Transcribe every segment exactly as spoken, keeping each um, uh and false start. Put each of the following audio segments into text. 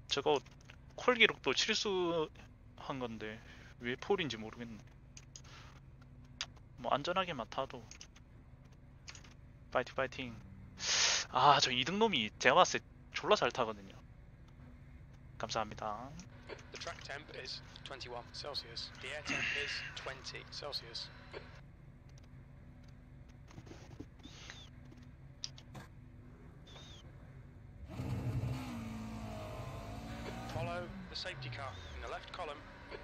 저거 콜 기록도 실수한 건데 왜 폴인지 모르겠네. 뭐 안전하게만 타도. 파이팅 파이팅. 아, 저 이등놈이 제가 봤을 때 졸라 잘 타거든요. 감사합니다. The track temp is twenty-one Celsius. The air temp is twenty Celsius. Follow the safety car in the left column.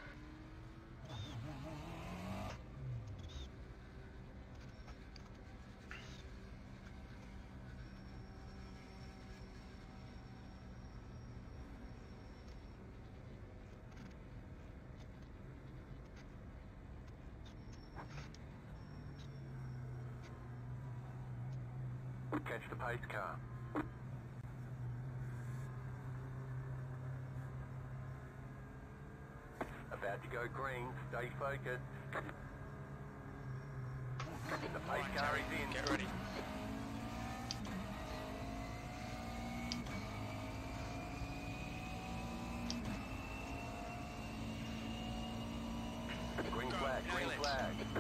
Catch the pace car. About to go green, stay focused. The pace Right, car Terry, is in. get ready. Green Go, flag, green nail it. flag.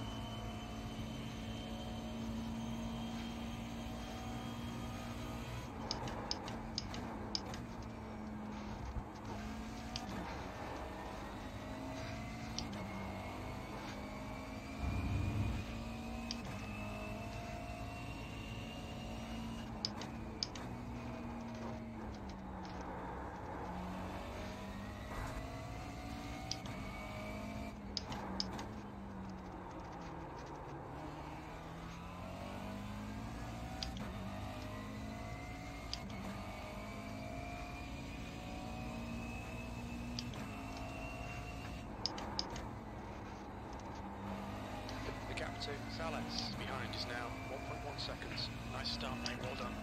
The gap to Salas behind is now one point one seconds. Nice start, mate. Well done.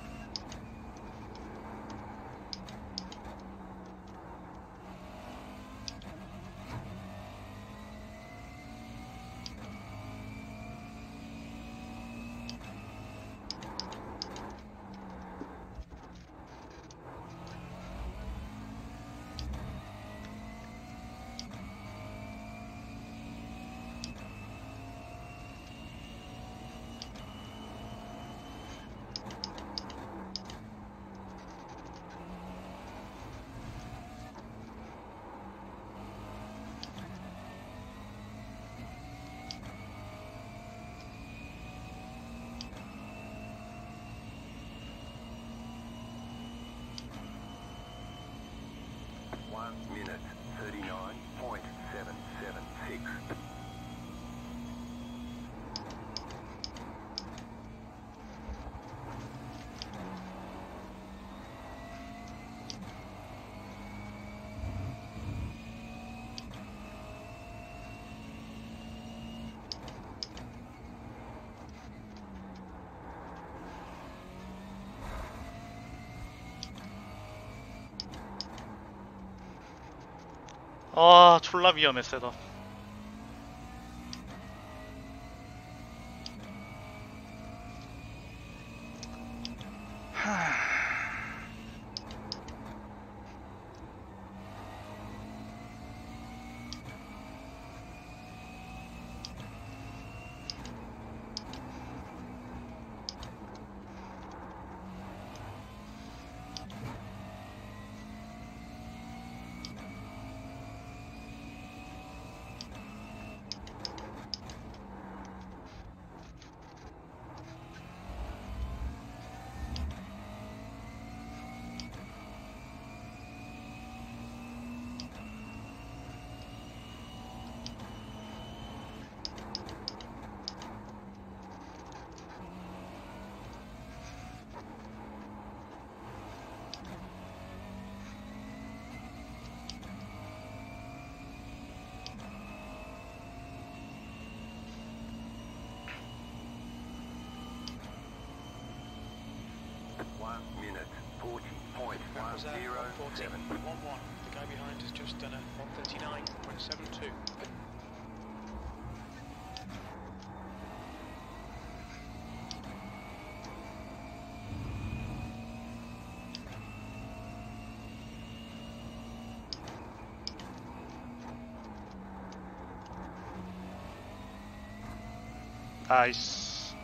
One minute, thirty-nine point seven seven six. 아, 졸라 위험해 셋업. One minute, forty point That one was at zero one fourteen seven. point one one. The guy behind has just done a one thirty-nine point seven two. 아이스.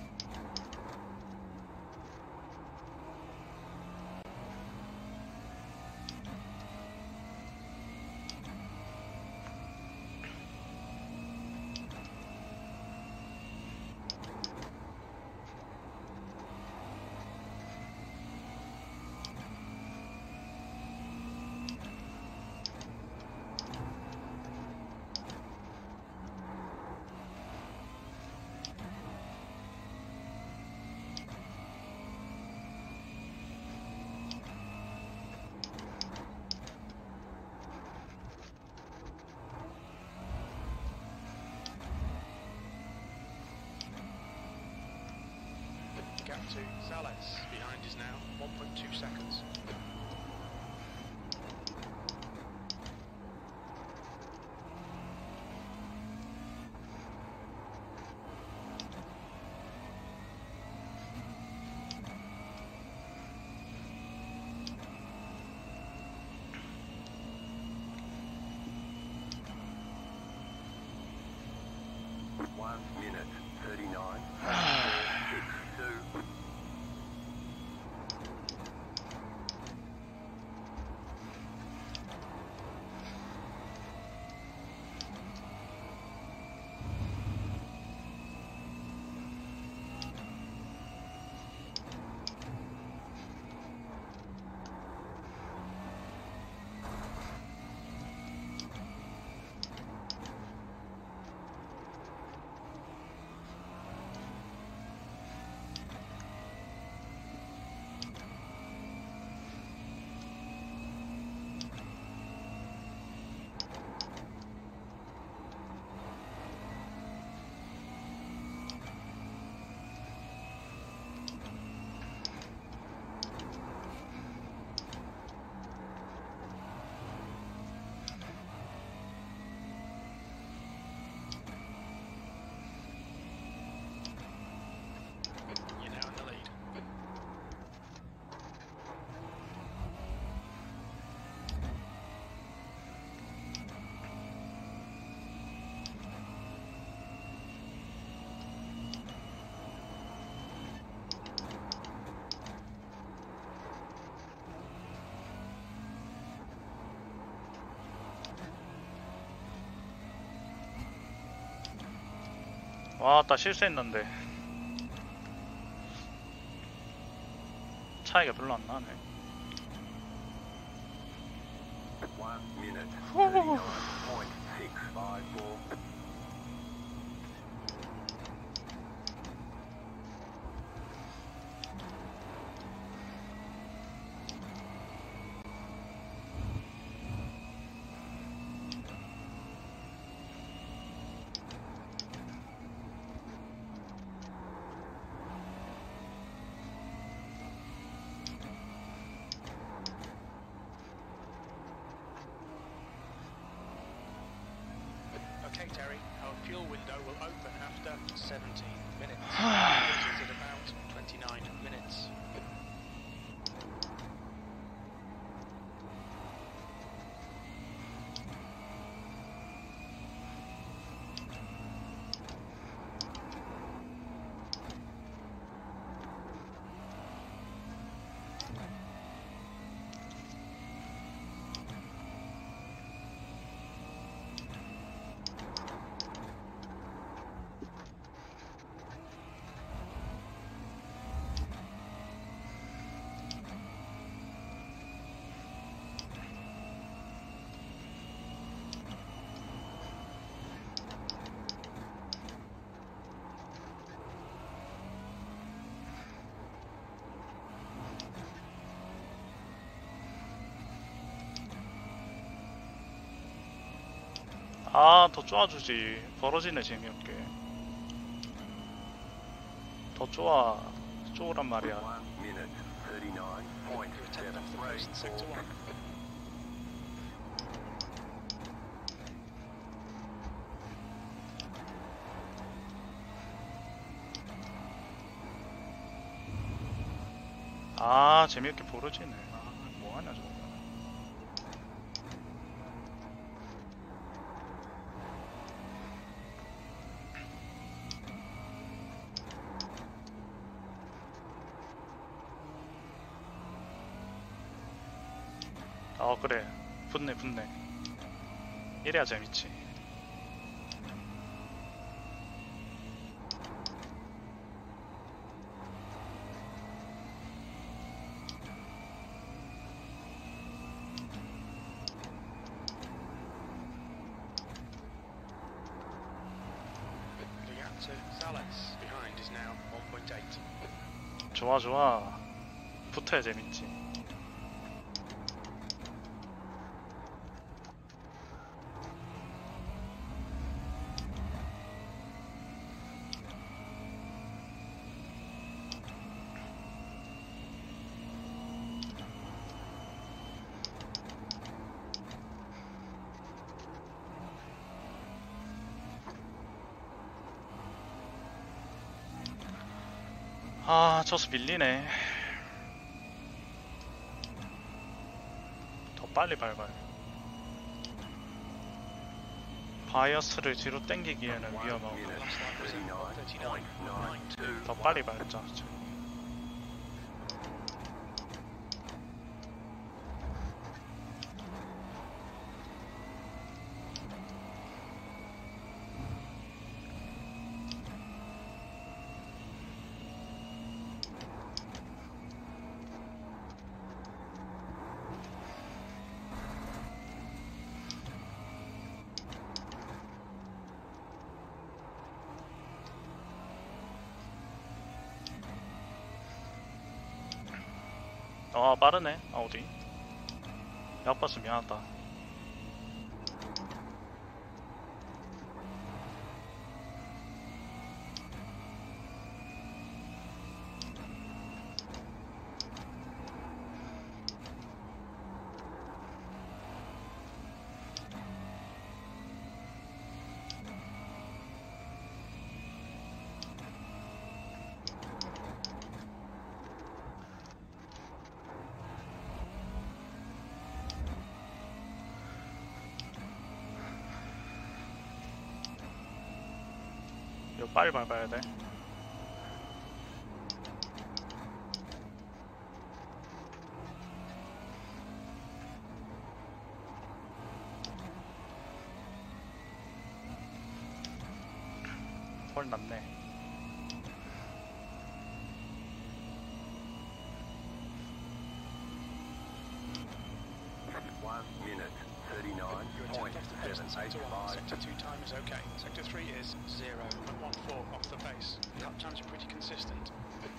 Gap to Salas. Behind is now one point two seconds. One minute, thirty-nine, six, two. You're now in the lead. 와, 나 실수했는데. 차이가 별로 안 나네. One minute, thirty-nine point six five four. Okay, Terry, our fuel window will open after seventeen minutes. It is at about twenty-nine minutes. 아, 더 쪼아주지. 벌어지네, 재미없게. 더 쪼아. 쪼으란 말이야. One minute, thirty-nine point You attempted seven off the three coast, sector four. one. 아, 재미없게 벌어지네. 아, 뭐하냐, 저거. 어 그래 붙네 붙네. 이래야 재밌지. The gap to Salas behind is now one point eight. 좋아 좋아. 붙어야 재밌지. 아 저수 밀리네. 더 빨리 밟아요. 바이어스를 뒤로 당기기에는 위험하고. Last lap was in one thirty-nine point nine two. 더 빨리 밟자. 아 빠르네 아우디. 약봐서 미안하다. 이거 빨리 밟아야 돼. 헐 났네. one minute thirty-nine Your point attempt off the pace in seven eight sector one. five. Sector two time is okay. Sector three is zero point one four off the pace. Lap times are pretty consistent.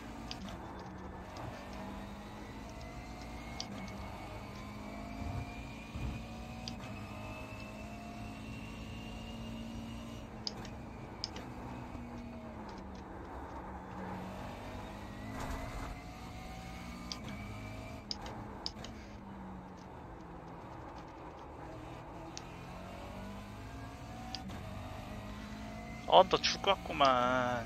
어, 너 죽었구만.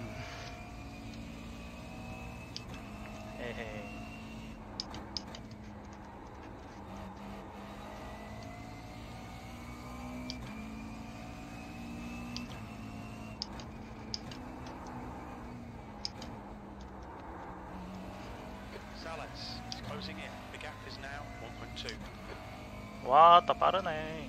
에헤이. Salas is closing in. The gap is now one point two. 와, 나 빠르네.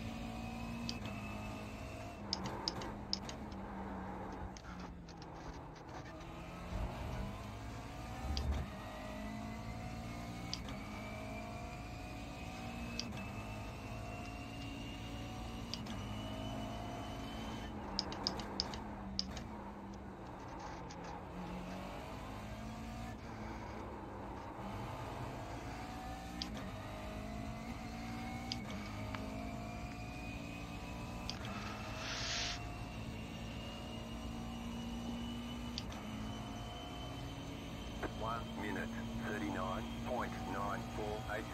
one minute thirty-nine point nine four eight.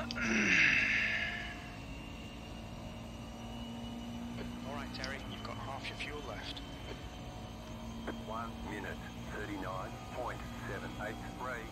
Alright, Terry, you've got half your fuel left. one minute thirty-nine point seven eight three.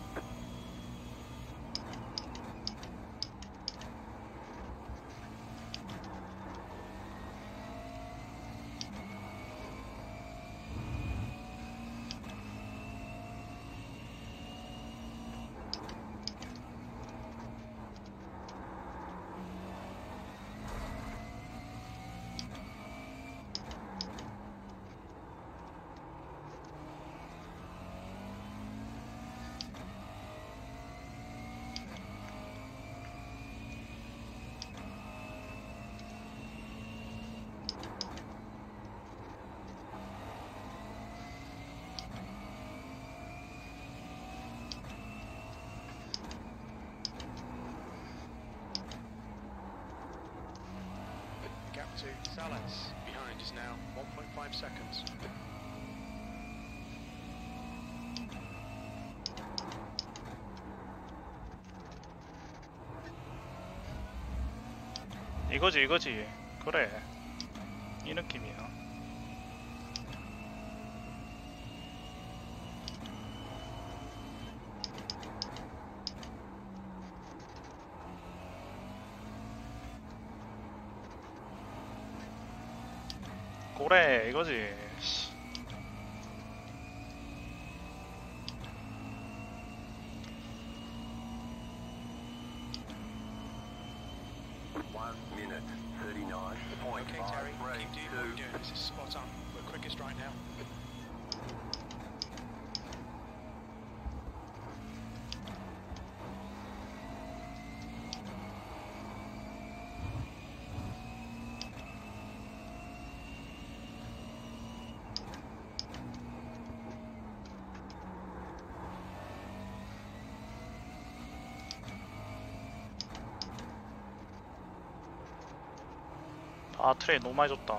Gap to Salas. Behind is now one point five seconds. 이거지 이거지. 그래. 이 느낌이야. 그래 이거지. 씨. one minute thirty-nine point Okay, five Terry, three keep doing what you're two. doing. This is spot on. We're quickest right now. 아 트레이 너무 많이 줬다.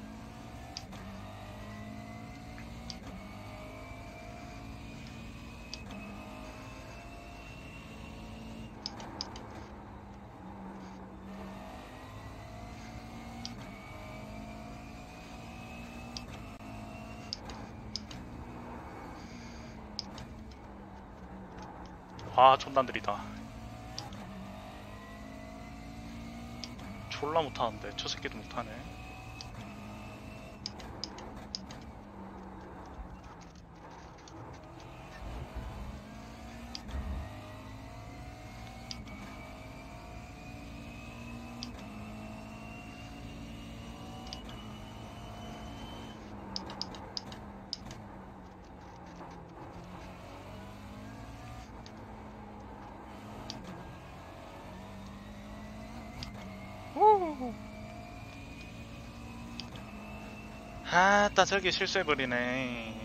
아 존나 느리다. 졸라 못하는데 저 새끼도 못하네. 아따 저기 실수해버리네.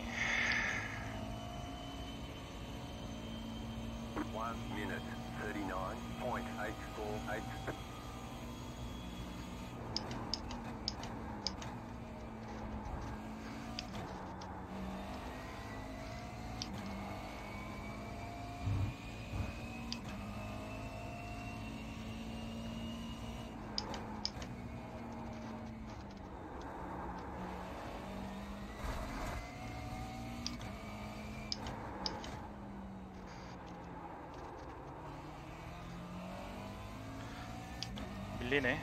one minute thirty-nine point eight four eight. 밀리네.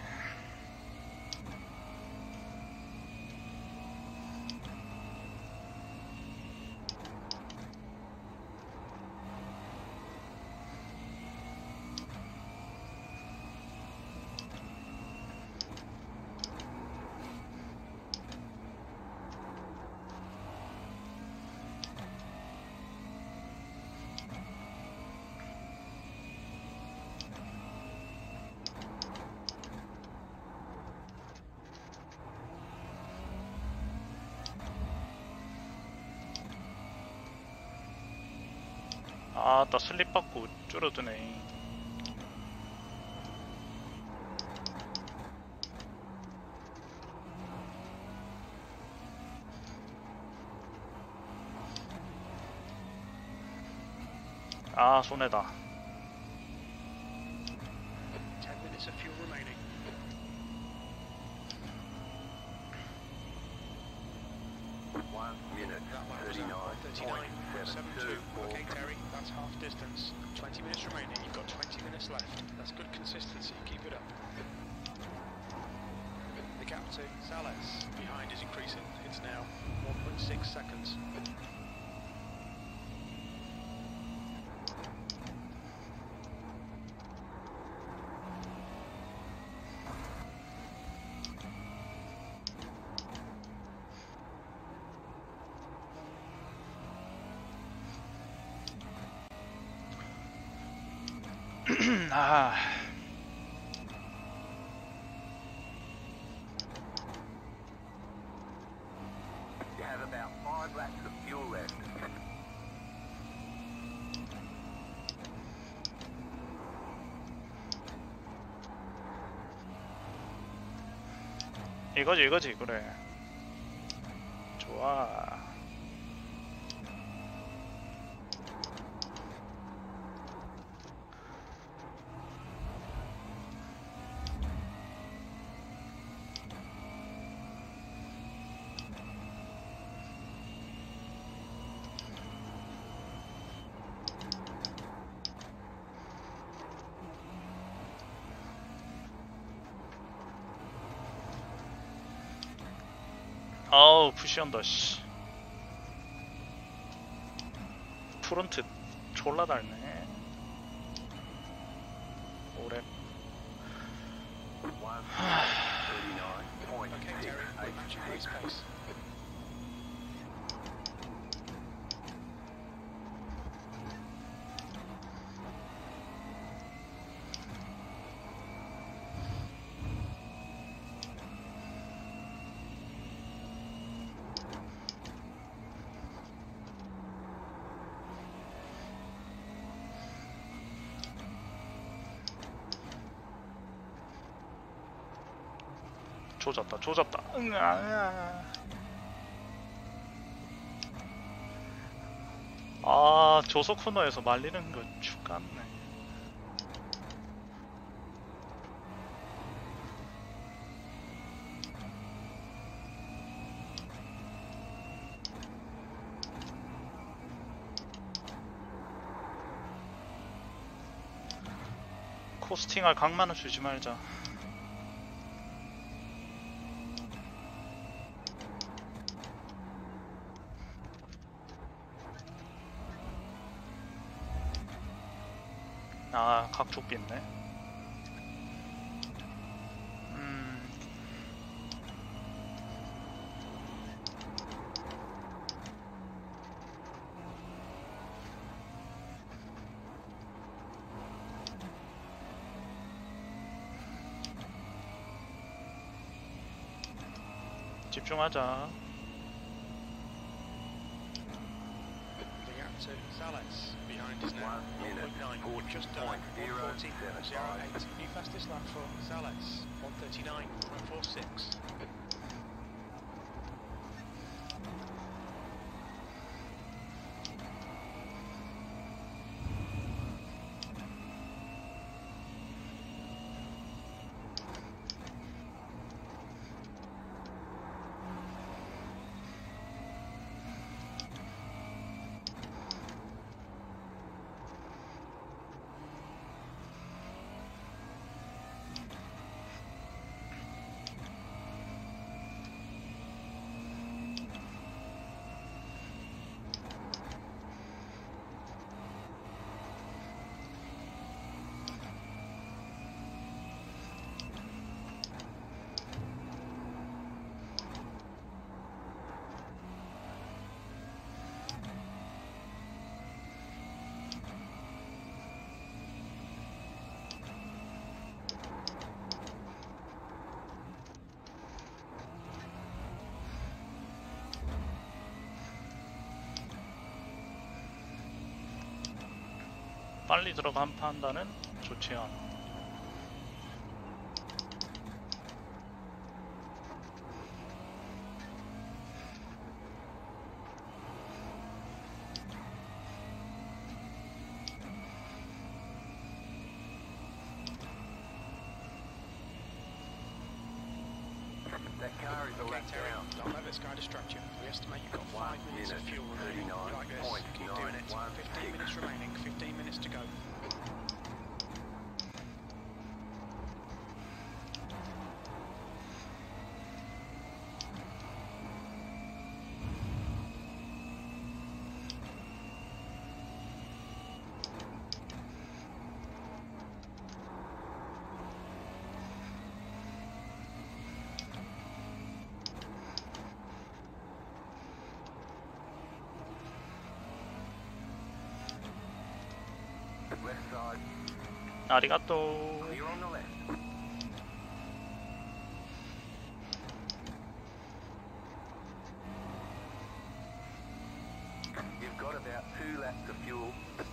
아따 슬립 받고 줄어드네. 아 손해다. minutes of fuel remaining. One minute, That lap was thirty-nine at thirty-nine point seven two. point Okay, seven two. Terry, that's half distance. twenty minutes remaining. You've got twenty minutes left. That's good consistency. Keep it up. The gap to Sales behind is increasing. It's now one point six seconds. 아, You have about five laps of fuel left. 이거지 이거지 그래. 좋아. 아우 푸시한다 씨. 프론트 졸라 달네. 오래. One minute, thirty-nine point Okay, six Terry, we're eight matching race six. pace. 조졌다 조졌다. 응, 아, 아 조속 코너에서 말리는 거 죽겠네. 코스팅할 각만은 주지 말자. 아, 각촉비 있네. 음. 집중하자. The gap to Sales behind is now One minute, one point nine. forty Just done point zero one forty seven point zero five. eight. New fastest lap for Sales, one thirty-nine point four six. 빨리 들어간 판단은 좋지 않아. Where's the Okay, lap Terry, down? don't let this guy distract you. We estimate you've got One five minutes of minute, fuel remaining. You like this? Keep doing it. thirty-nine point Fifteen nine one minutes six. remaining. Fifteen minutes to go. Left side, 아리가또. clear on the left. You've got about two laps of fuel.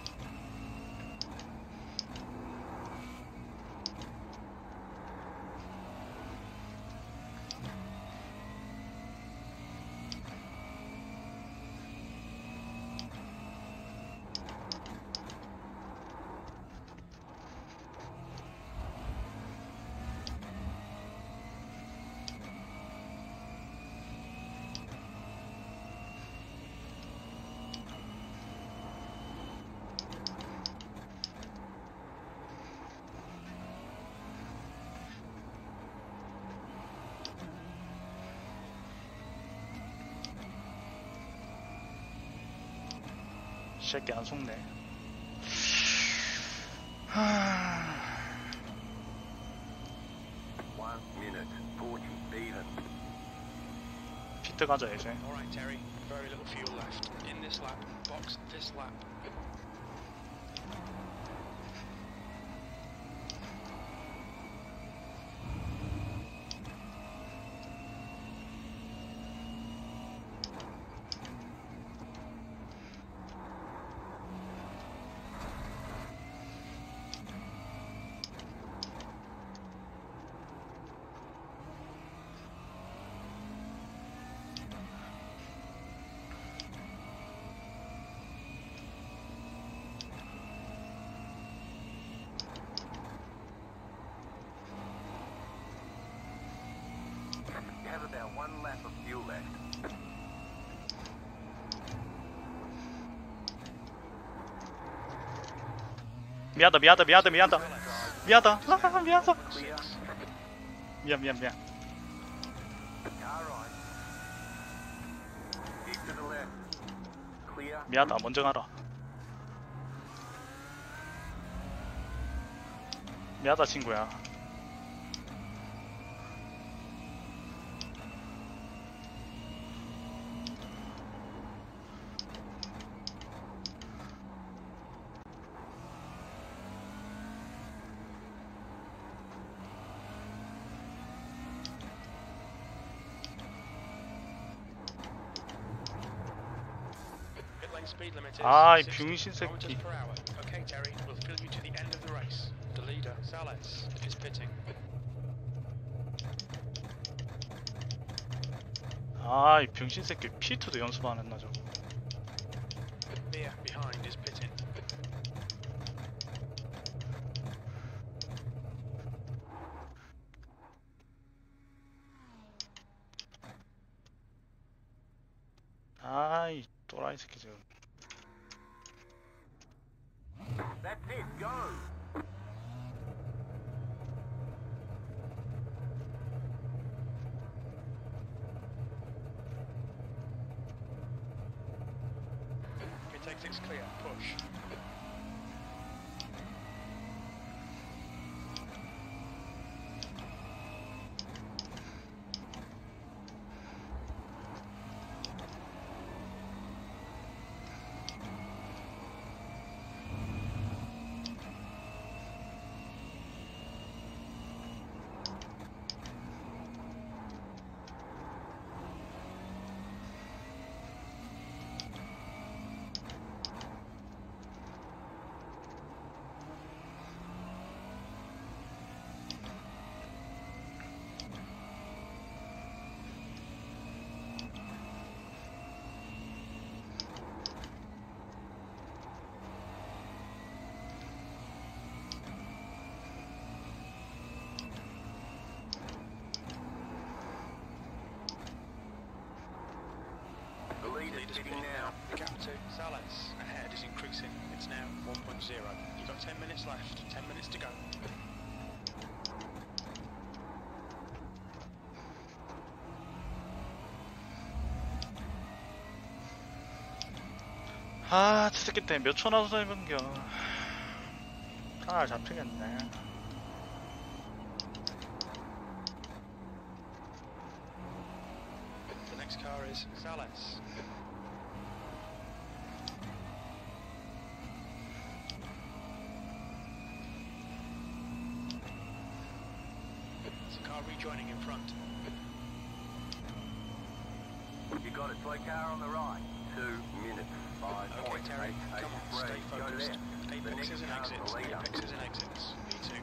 새끼 안 속네. 하... One minute, forty even. 피트 가자 이제. All right, Terry. Very little fuel left. In this lap, box this lap. You have about one lap of fuel left. 미안하다 미안하다 미안하다 미안하다 미안하다 아, 미안하다 Clear. 미안 미안 미안. Car right. Keep to the left. Clear. 미안하다 먼저 가라. 미안하다 친구야. Pit lane speed limit is 아, 이 sixty 병신 kilometers 새끼. per hour. Okay, Terry, we'll fill you to the end of the race. The leader, Salas, is pitting. 아, 이 병신 새끼 피트도 연습 안 했나 저거. Mia behind is pitting. 아, 이 또라이 새끼 지금. That's it, go! Pit exit's clear. Push. It's now one point zero. You've got ten minutes left. ten minutes to go. 아, 저 새끼 때문에 몇 초 나서 해본겨. 아, 잡히겠네. The next car is Sales. There's a car rejoining in front. You got a toy car on the right. Two minutes. Five Okay, point Terry, eight eight come on, three. stay Go focused. left. The next Apexes and car's the exits, leader. apexes and exits. V two.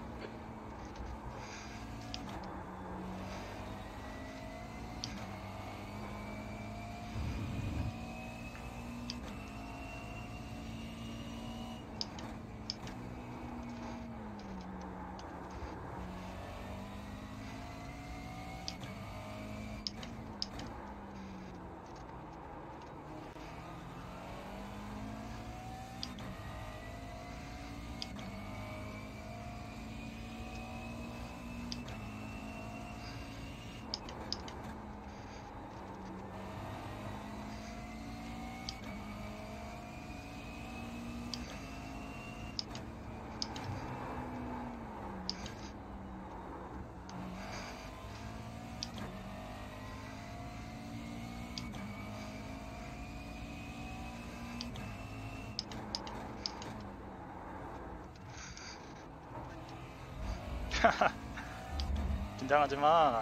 긴장하지 마.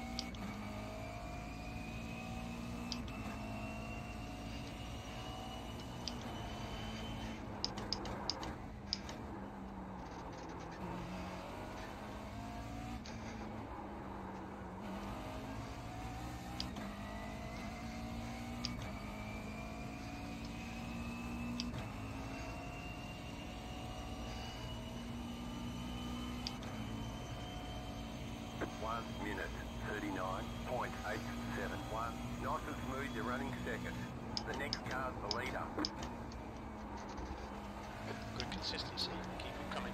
One minute. Thirty-nine point eight seven one. Nice and smooth. You're running second. The next car's the leader. Good consistency. Keep it coming.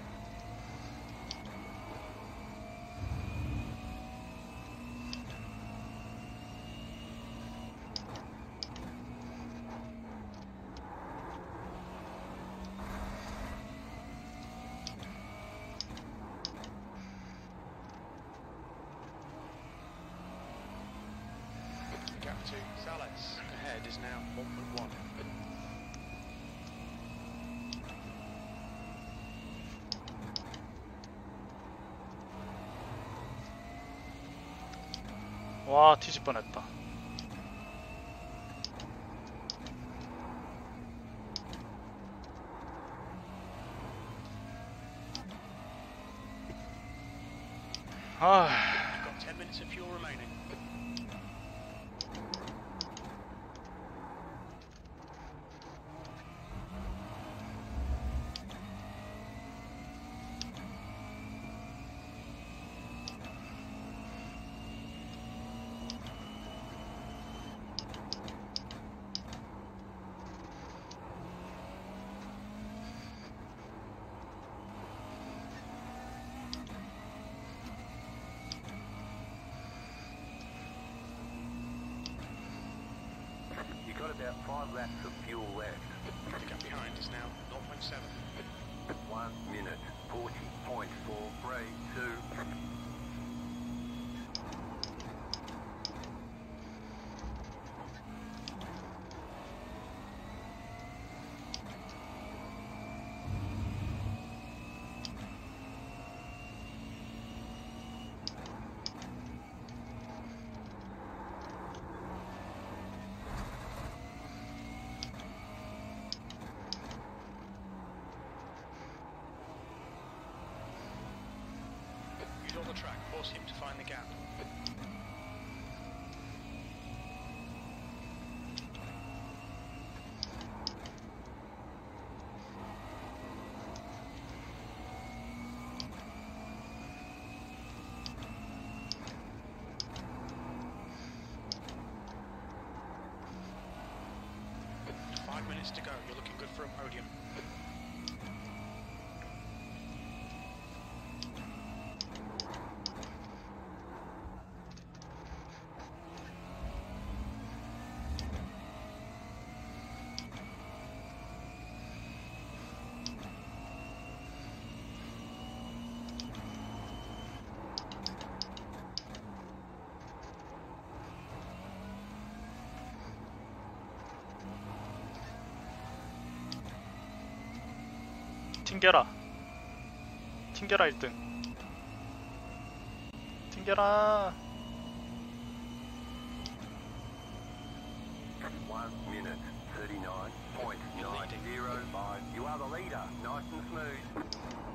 Gap to Sales. Ahead is now one point one. 와, 뒤질 뻔했다. 아, You've got ten minutes of fuel remaining. You got about five laps of fuel left. The gap behind is now zero point seven. One minute. Forty point four three two. Use all the track. Force him to find the gap. Five minutes to go. You're looking good for a podium. 튕겨라. 튕겨라 일 등. 튕겨라. One minute, thirty-nine point nine zero five. You are the leader. Nice and smooth.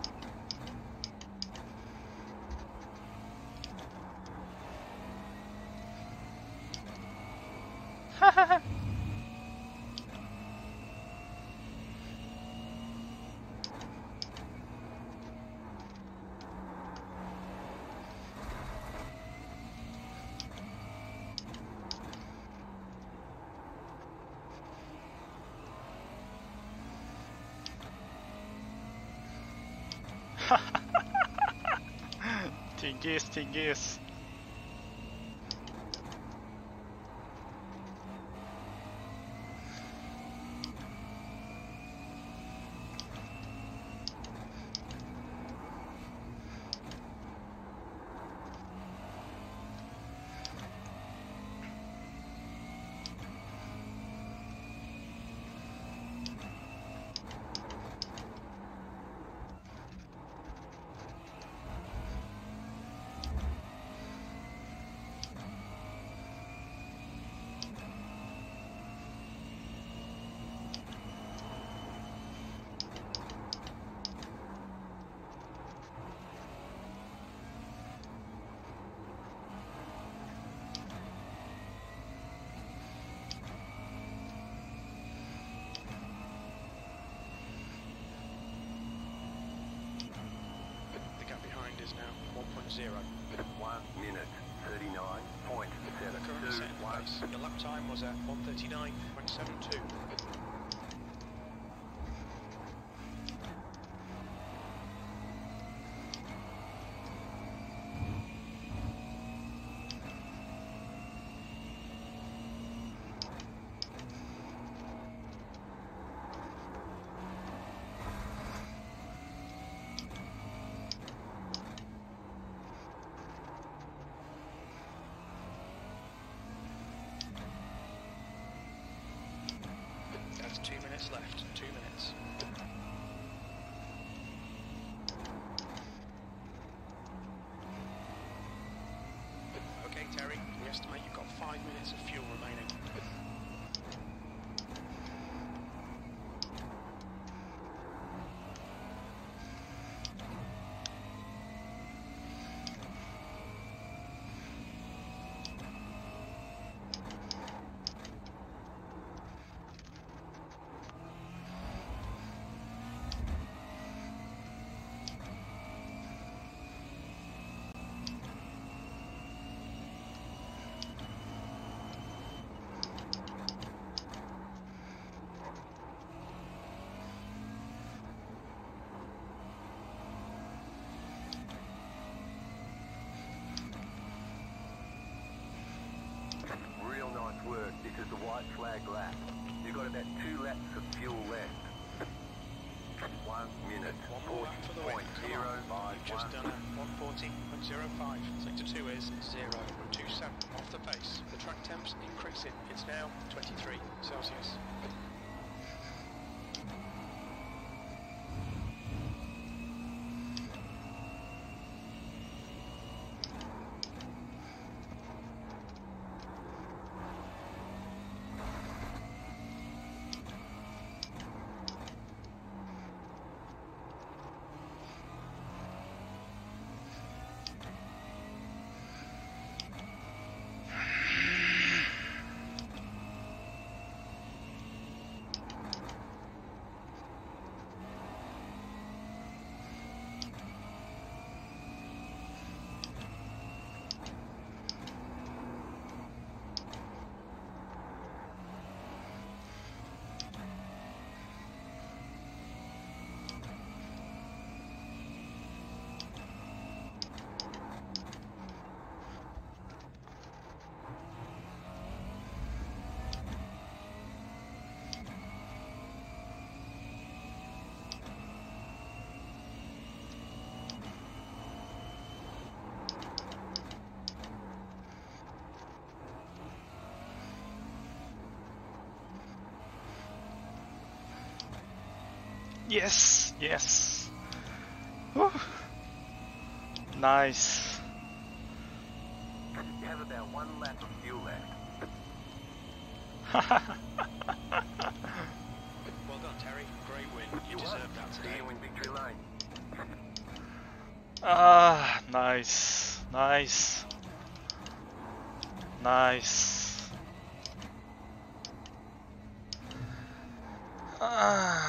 튕기스 튕기스. The gap behind is now one point zero. One minute, thirty-nine point seven Current two set one. pace. Your lap time was at one thirty-nine point seven two. That's two minutes left. Two minutes. Okay, Terry, we estimate you've got five minutes of fuel remaining. Real nice work. This is the white flag lap. You've got about two laps of fuel left. One minute, One more lap for the win. point Come zero on. five You've just one. done a one forty point zero five. Sector two is zero two seven off the pace. The track temps increasing. It's now twenty-three Celsius. Yes, yes. Whew. Nice. You have about one lap of fuel left. Well done, Terry. Great win. You You deserved that See today. you in victory lane. Ah, nice, nice, nice. Ah.